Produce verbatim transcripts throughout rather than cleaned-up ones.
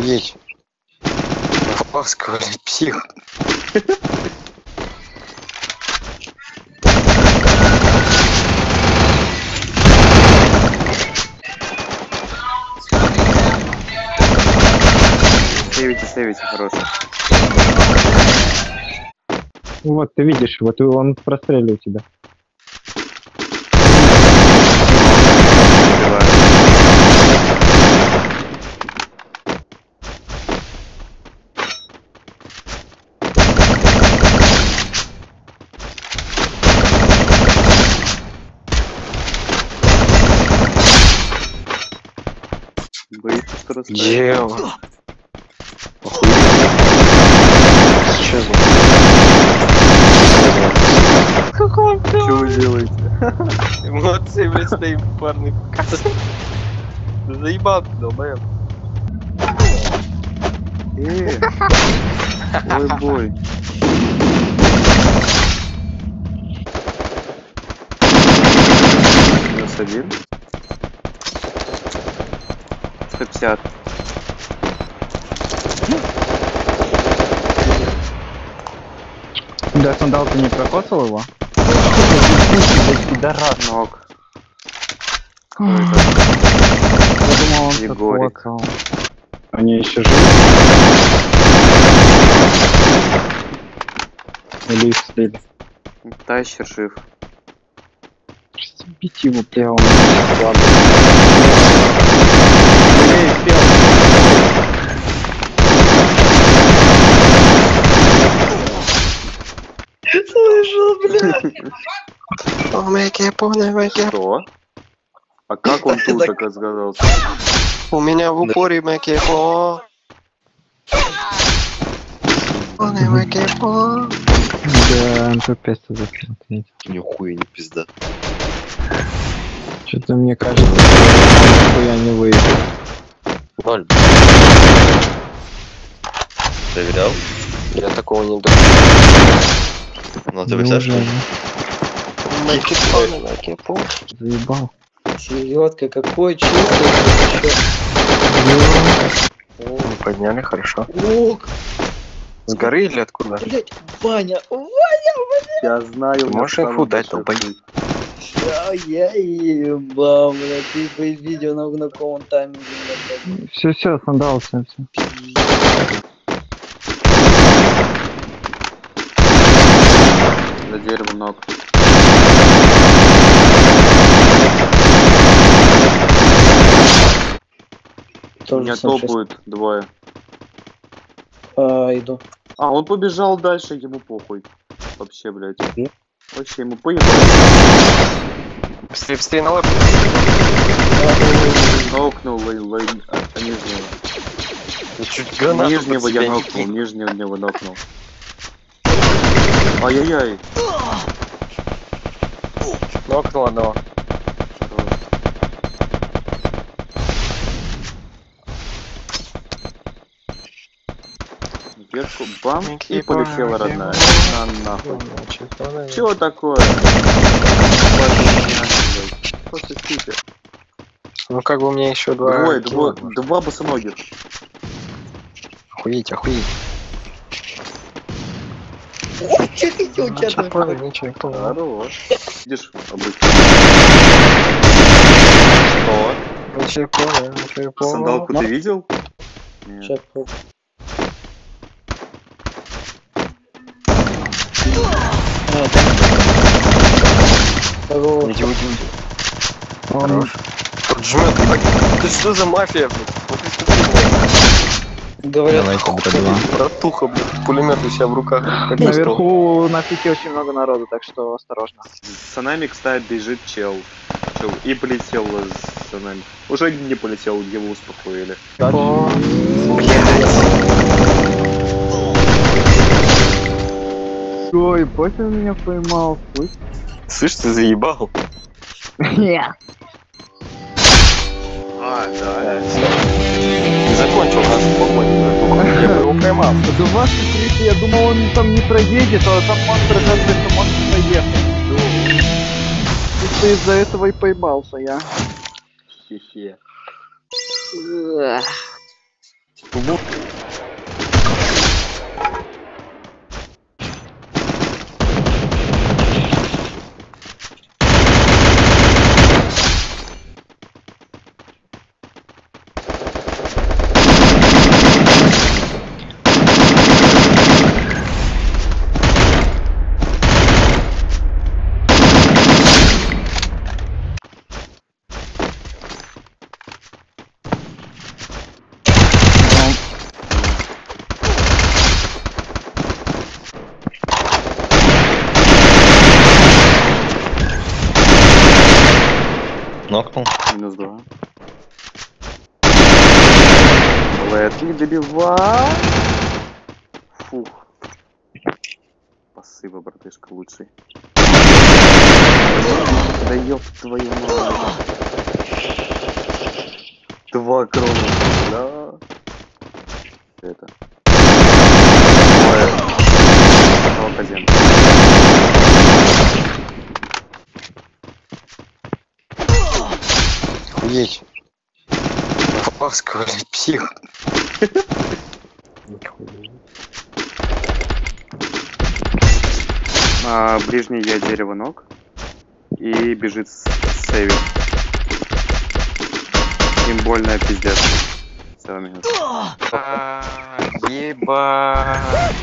Охуеть. Ласковый псих. Сейвите, сейвите, хороший. Вот, ты видишь, вот он простреливает тебя. Боится, что расставит. Ева. Сейчас. Что вы делаете? Эмоции, блядь, стоим парный. Заебал ты, долбоёб. Э, ой, бой. Минус один. сто пятьдесят. Да, Сандал, ты не прокоцал его? Пидорас. Ног. Я думал, он Егорик. прокоцал. Они еще живы? Или их слили? Тащер жив. Бить его прямо. Эй, пел. Слышал, блядь. О, мэки, понял, мэки. Что? А как он тут оказался? У меня в упоре мэки, по. Понял, мэки, по. Да, эн пэ пять засмотреть. Нихуя не пизда. Что-то мне кажется, что я не выйду. Ноль. Проверял? Я такого не думаю. Ну ты высяешь? Мэки, понял, мэки, по. Заебал. Серьётка, какой чё? Мы подняли, хорошо. Ок, С горы или откуда? блять, Ваня, Ваня, Я знаю. Можешь я инфу сам дать, нашел. долбоёб? Ваня, я ебал, блядь, ты по видео на, на каком тайминге, блядь. Все, все, Сандал, все, все. За деревом ног. У Тоже меня сам топ щас- будет двое. А, иду. А, он побежал дальше, ему похуй. Вообще, блядь. И? Вообще, ему поебать. Быстрее, быстрее на лэп. Нокнул, лай, лай, а, а нижнего. Я чуть гранату Нижнего под я себя не нокнул, кинул. нижнего него нокнул. Ай-яй-яй. Нокнул одного. Ветку бам, и Микки полетела Баки. родная. На нахуй. Чё? Чё такое? Просто стикер. Ну как бы у меня еще два... Двое, килла, двое, может. два босоногих. Охуеть, охуеть. Чё ты, у тебя Ничего, там? понял, ничего не понял. Хорош. Видишь, обычно. Что? Ничего не понял, ничего не понял. Сандалку ты видел? Нет. Сейчас, хоп. А, Хорош. Иди, уйди, уйди. Он Хорош. Тут жмет, ебать. Ты что за мафия, блядь? Смотри, смотри. Говорят, Давайте, братва. Братуха, блядь, пулемет у себя в руках. Как Наверху на пике очень много народу, так что осторожно. За нами, кстати, бежит чел. Чел. И полетел за нами. Уже не полетел, его успокоили. О, Ой, ебать он меня поймал, слышь? слышь, ты заебал. Нет. А, да. Не закончил нас погоню, братуха. Я бы его поймал. Да ваши крики, я думал, он там не проедет, а там монстр, оказывается, может проехать. Чисто из-за этого и поймался я. Хе-хе. Нокнул. Минус два. Лэд не добивай. Фух. Спасибо, братышка, лучший. Да ёб твою мать. Два крона, да. Это. Алказен. Охуеть. Ласковый псих. А, ближний я дерево ног. И бежит с сейвер. Им больно пиздец. Все, минус. Ебать.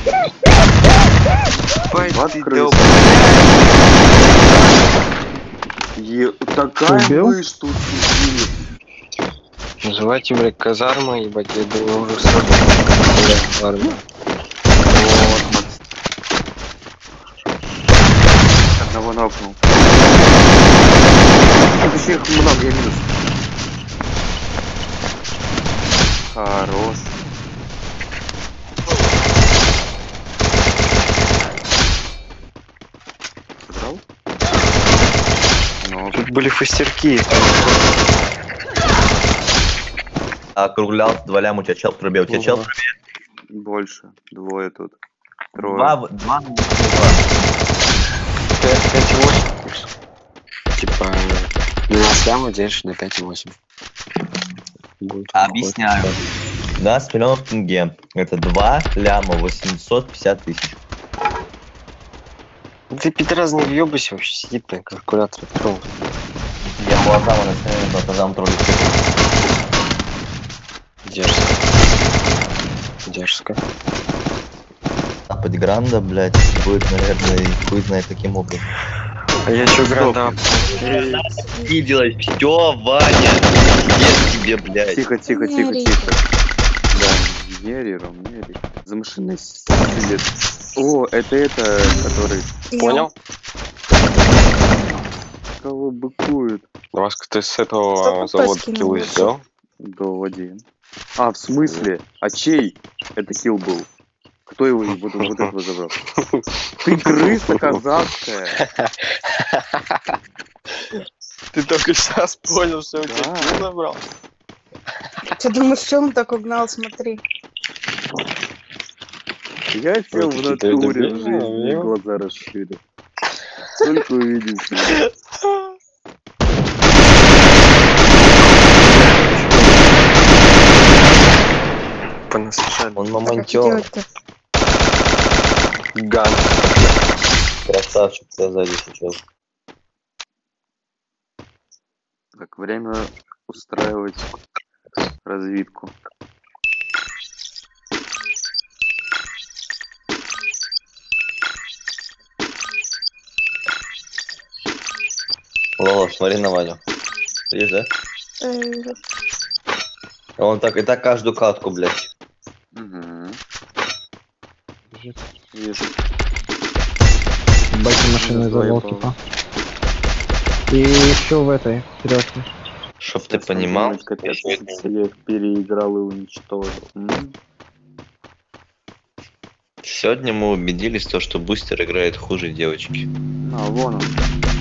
Вот Ты крыса. долб- Е... Такая Убил? мышь тут сидит. Называйте, блядь, казарма, ебать, я думаю, уже сразу армия. Вот, Макс. Одного нокнул. Тут еще их много, я минус. Хорош. Сыграл? Ну, Тут были фастерки. Округлял, два ляма, у тебя чел в трубе, у тебя чел в трубе. больше. Двое тут. Трое. Два, в- два, два. пять и восемь курс. Типа, двенадцать лямов делишь на пять и восемь. Будет Объясняю. двенадцать миллионов тенге. Это два ляма восемьсот пятьдесят тысяч. Ты пидорас не въебайся вообще, сидит на калькуляторе. Открыл. Я глазам на глазам троллю. Дерзко. Дерзко. А подгранда, блядь, будет, наверное, и хуй знает каким образом. А я чё, гранда? И делай все, Ваня. Пиздец тебе, блядь. Тихо, тихо, тихо, Нери. тихо. Да, Нери, Ром, Нери. За машиной сидит. О, это это, который... Понял? Кого быкует? Васка, ты с Кто этого бы завода поскинул киллы вообще? сделал? До один. А, в смысле? А чей это килл был? Кто его вот, вот этого забрал? Ты крыса казахская. Ты только сейчас понял, что у Да. тебя килл забрал? Ты думаешь, что он так угнал, смотри. Я тебя в какие-то натуре в дебильные, жизни я- глаза расширил. Только увидеть меня. Понасажали. Он Как мамонтёр. делать-то? Ган. Красавчик, тебя сзади сейчас. Так, время устраивать разведку. Лола, смотри на Ваню. Видишь, да? Э, Он так и так каждую катку, блядь. Угу. Вижу. Баки машины завел, Заебал. типа. И еще в этой, серьезно. Чтоб ты понимал. Капец, я их переиграл и уничтожил. М? Сегодня мы убедились в том, что бустер играет хуже девочки. А, вон он.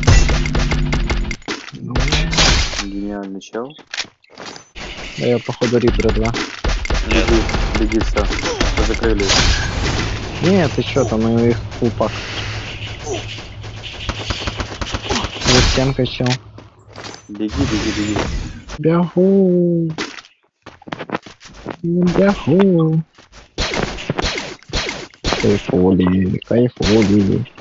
Гениальный чел. Да я походу Рибра два. Беги, беги, все. Закрыли. Нет, ты чё, там у них фулпак. За стенкой чел. Беги, беги, беги. Бегу. Яху. Кайфоли, кайфоли.